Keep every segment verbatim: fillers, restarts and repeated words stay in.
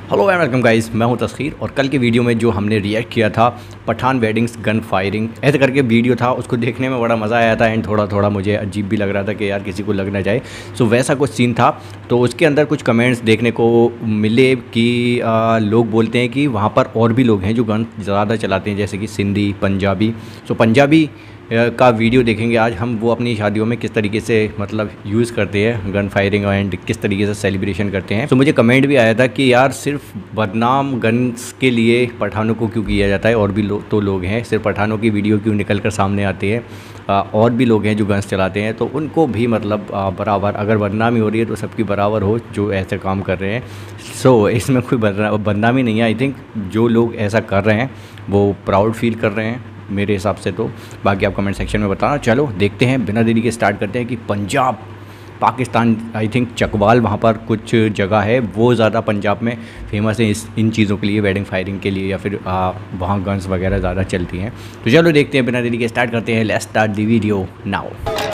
Hello and welcome guys, मैं हूं तस्खीर। और कल के वीडियो में जो हमने रिएक्ट किया था पठान वेडिंग्स गन फायरिंग ऐसे करके वीडियो था, उसको देखने में बड़ा मज़ा आया था एंड थोड़ा थोड़ा मुझे अजीब भी लग रहा था कि यार किसी को लग ना जाए। सो वैसा कुछ सीन था। तो उसके अंदर कुछ कमेंट्स देखने को मिले कि आ, लोग बोलते हैं कि वहाँ पर और भी लोग हैं जो गन ज़्यादा चलाते हैं, जैसे कि सिंधी, पंजाबी। सो पंजाबी का वीडियो देखेंगे आज हम, वो अपनी शादियों में किस तरीके से मतलब यूज़ करते हैं गन फायरिंग एंड किस तरीके से सेलिब्रेशन करते हैं। तो मुझे कमेंट भी आया था कि यार सिर्फ बदनाम गन्स के लिए पठानों को क्यों किया जाता है, और भी लो, तो लोग हैं, सिर्फ पठानों की वीडियो क्यों निकल कर सामने आते हैं। आ, और भी लोग हैं जो गन्स चलाते हैं, तो उनको भी मतलब आ, बराबर अगर बदनामी हो रही है तो सबकी बराबर हो जो ऐसे काम कर रहे हैं। सो so, इसमें कोई बदनामी नहीं है। आई थिंक जो लोग ऐसा कर रहे हैं वो प्राउड फील कर रहे हैं मेरे हिसाब से। तो बाकी आप कमेंट सेक्शन में बताना। चलो देखते हैं, बिना देरी के स्टार्ट करते हैं कि पंजाब पाकिस्तान, आई थिंक चकवाल वहाँ पर कुछ जगह है, वो ज़्यादा पंजाब में फेमस है इस इन चीज़ों के लिए, वेडिंग फायरिंग के लिए, या फिर आ, वहाँ गन्स वगैरह ज़्यादा चलती हैं। तो चलो देखते हैं, बिना देरी के स्टार्ट करते हैं। Let's start the video now.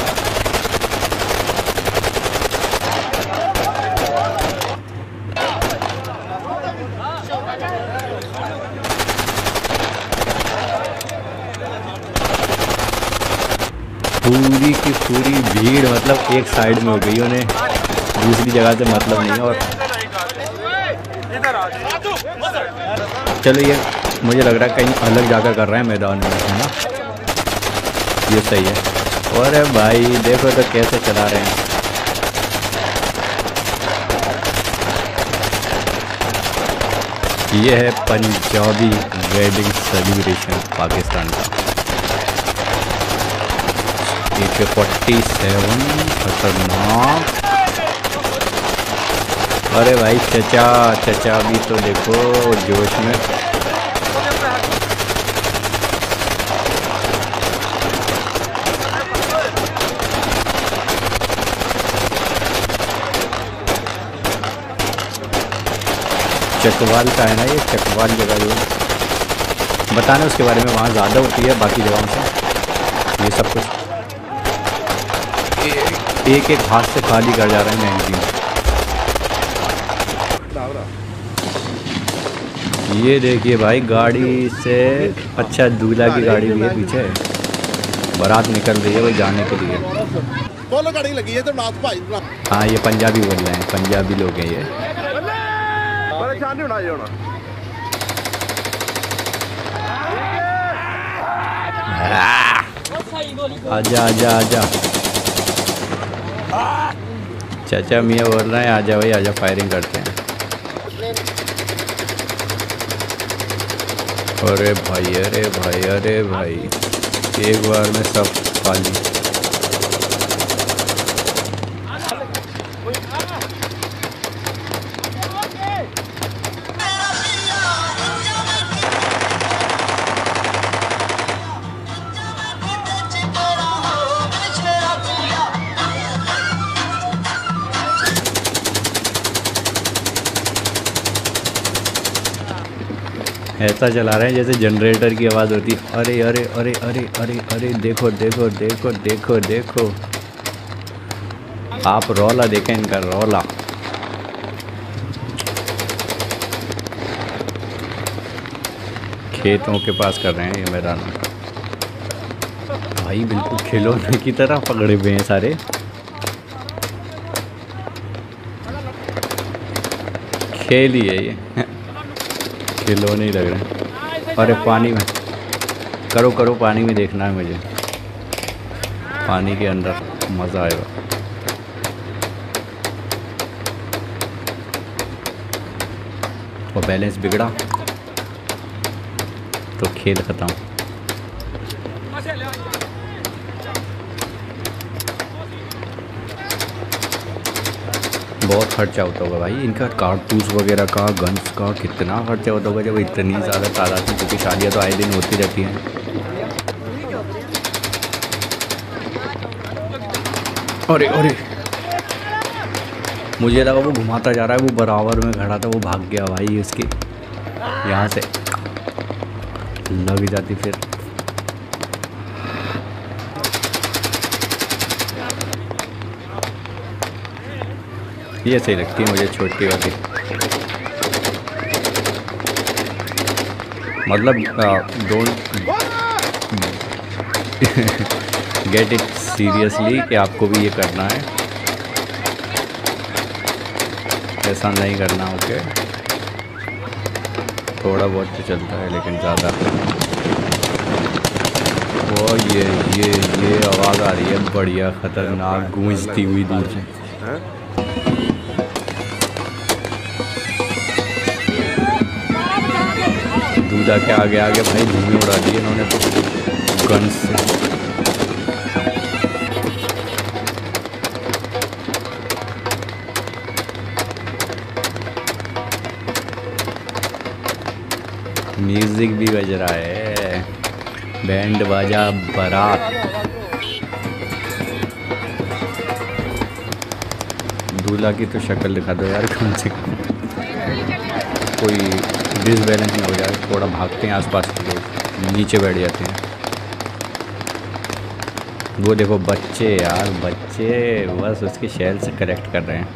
पूरी की पूरी भीड़ मतलब एक साइड में हो गई, उन्हें दूसरी जगह से मतलब नहीं है। और चलो ये मुझे लग रहा है कहीं अलग जाकर कर रहा है मैदान में, है ना, ये सही है। और भाई देखो तो कैसे चला रहे हैं। ये है पंजाबी वेडिंग सेलिब्रेशन पाकिस्तान का। ए के फोर्टी सेवन खतरनाक। अरे भाई चचा चचा भी तो देखो जोश में। चकवाल का है ना ये, चकवाल जगह जो बताना उसके बारे में, वहाँ ज़्यादा होती है बाकी जगहों से। ये सब कुछ एक एक हाथ से खाली कर जा रहे हैं मैगजीन। ये देखिए भाई, गाड़ी से अच्छा दूल्हा की गाड़ी भी है पीछे, बारात निकल रही है वो जाने के लिए। गाड़ी लगी है तो भाई। हाँ ये पंजाबी बोल रहे हैं, पंजाबी लोग हैं ये। आजा आजा आजा, चाचा मियाँ बोल रहे हैं आजा भाई आजा, फायरिंग करते हैं। अरे भाई अरे भाई अरे भाई, एक बार में सब खाली। ऐसा चला रहे हैं जैसे जनरेटर की आवाज़ होती है। अरे अरे अरे अरे अरे अरे देखो देखो देखो देखो देखो, आप रौला देखें इनका रौला। खेतों के पास कर रहे हैं ये मैदान में भाई, बिल्कुल खिलौने की तरह पकड़े हुए हैं सारे। खेल ही है ये, खिलौने ही लग रहे हैं। अरे पानी में करो करो, पानी में देखना है मुझे, पानी के अंदर मज़ा आएगा। और बैलेंस बिगड़ा तो खेल ख़त्म। बहुत खर्चा होता होगा भाई इनका, कारतूस वगैरह का, गन्स का कितना खर्चा होता होगा जब इतनी ज़्यादा तादाद में, क्योंकि शादियाँ तो आए दिन होती रहती हैं। अरे अरे मुझे लगा वो घुमाता जा रहा है, वो बराबर में खड़ा था, वो भाग गया भाई, उसकी यहाँ से लग जाती फिर। ये सही लगती है मुझे छोटी वाली। मतलब डोंट गेट इट सीरियसली कि आपको भी ये करना है, ऐसा नहीं करना। ओके, थोड़ा बहुत तो चलता है लेकिन ज़्यादा। वो ये ये ये आवाज़ आ रही है बढ़िया ख़तरनाक गूंजती हुई दूर से। दूल्हा के आगे आगे भाई धुएं उड़ा दिए इन्होंने तो गन से। म्यूजिक भी बज रहा है, बैंड बाजा बारात। दूल्हा की तो शक्ल दिखा दो यार कम से कम, कोई डिसबैलेंस ना हो जाए। थोड़ा भागते हैं आसपास के लोग, नीचे बैठ जाते हैं। वो देखो बच्चे यार, बच्चे बस उसके शैल से करेक्ट कर रहे हैं।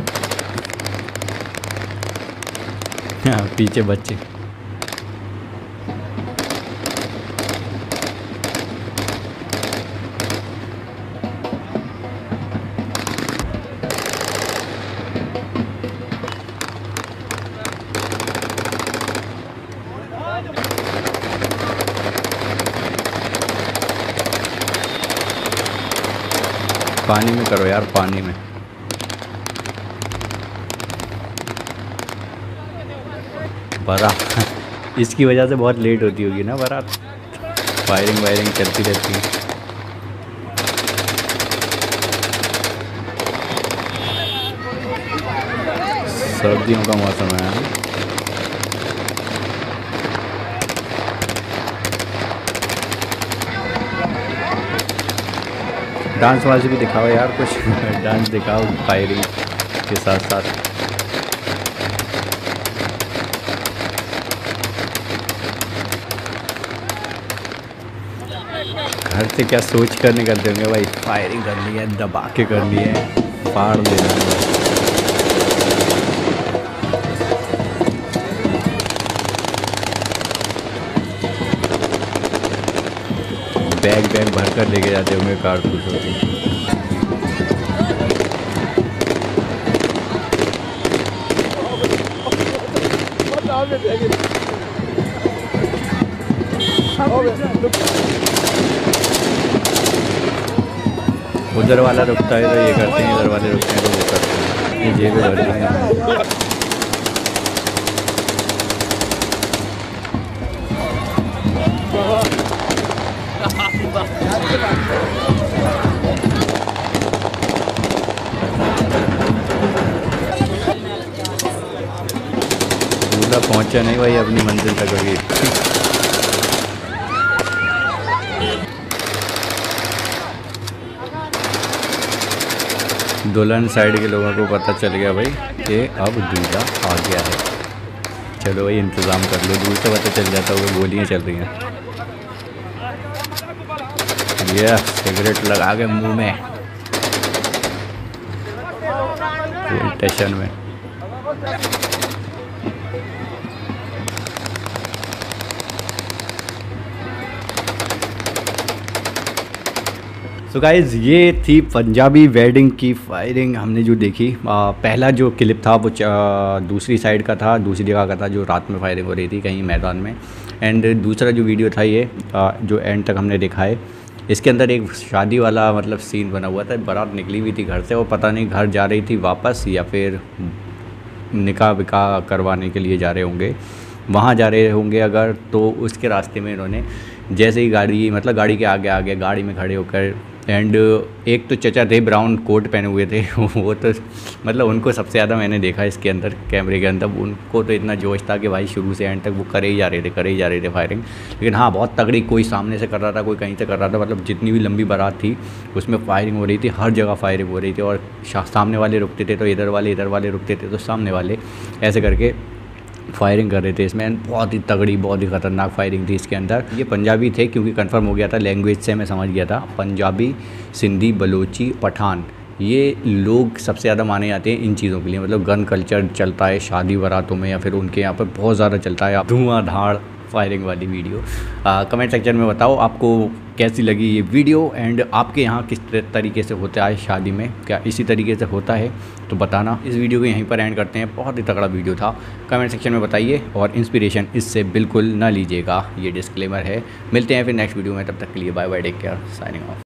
हाँ, पीछे बच्चे। पानी में करो यार, पानी में। बारात इसकी वजह से बहुत लेट होती होगी ना बारात, फायरिंग वायरिंग चलती रहती है। सर्दियों का मौसम है। डांस वांस भी दिखाओ यार कुछ डांस दिखाओ फायरिंग के साथ साथ। घर से क्या सोच कर निकलते होंगे भाई, फायरिंग करनी है, दबा के करनी है, फाड़ देना है। बैग बैग भर कर लेके जाते होंगे कारतूसों की। उधर वाला रुकता है तो ये करते हैं, इधर वाले रुकते हैं तो वो करते हैं। ये जेब भर रहे हैं। दूल्हा पहुंचा नहीं भाई अपनी मंजिल तक अभी। दुल्हन साइड के लोगों को पता चल गया भाई कि अब दूल्हा आ गया है। चलो भाई इंतज़ाम कर लो, दूर से पता चल जाता होगा गोलियां चल रही हैं। ये सिगरेट लगा के मुंह में स्टेशन में। सो गाइज़ ये थी पंजाबी वेडिंग की फायरिंग हमने जो देखी। आ, पहला जो क्लिप था वो दूसरी साइड का था, दूसरी जगह का था जो रात में फायरिंग हो रही थी कहीं मैदान में। एंड दूसरा जो वीडियो था ये आ, जो एंड तक हमने देखा है, इसके अंदर एक शादी वाला मतलब सीन बना हुआ था। बारात निकली हुई थी घर से और पता नहीं घर जा रही थी वापस या फिर निकाह विकाह करवाने के लिए जा रहे होंगे, वहाँ जा रहे होंगे अगर। तो उसके रास्ते में इन्होंने जैसे ही गाड़ी मतलब गाड़ी के आगे आगे गाड़ी में खड़े होकर, एंड एक तो चचा थे ब्राउन कोट पहने हुए थे वो तो मतलब उनको सबसे ज़्यादा मैंने देखा इसके अंदर कैमरे के अंदर। उनको तो इतना जोश था कि भाई शुरू से एंड तक वो करे ही जा रहे थे करे ही जा रहे थे फायरिंग। लेकिन हाँ बहुत तगड़ी, कोई सामने से कर रहा था कोई कहीं से कर रहा था, मतलब जितनी भी लंबी बारात थी उसमें फायरिंग हो रही थी, हर जगह फायरिंग हो रही थी। और सामने वाले रुकते थे तो इधर वाले, इधर वाले रुकते थे तो सामने वाले, ऐसे करके फायरिंग कर रहे थे इसमें। बहुत ही तगड़ी बहुत ही ख़तरनाक फायरिंग थी इसके अंदर। ये पंजाबी थे क्योंकि कंफर्म हो गया था, लैंग्वेज से मैं समझ गया था। पंजाबी, सिंधी, बलोची, पठान, ये लोग सबसे ज़्यादा माने जाते हैं इन चीज़ों के लिए। मतलब गन कल्चर चलता है शादी बारातों में या फिर उनके यहाँ पर बहुत ज़्यादा चलता है, धुआंधार फायरिंग वाली वीडियो। कमेंट सेक्शन में बताओ आपको कैसी लगी ये वीडियो एंड आपके यहाँ किस तरीके से होता है शादी में, क्या इसी तरीके से होता है तो बताना। इस वीडियो को यहीं पर एंड करते हैं, बहुत ही तगड़ा वीडियो था। कमेंट सेक्शन में बताइए और इंस्पिरेशन इससे बिल्कुल ना लीजिएगा, ये डिस्क्लेमर है। मिलते हैं फिर नेक्स्ट वीडियो में, तब तक के लिए bye bye, take care, signing of.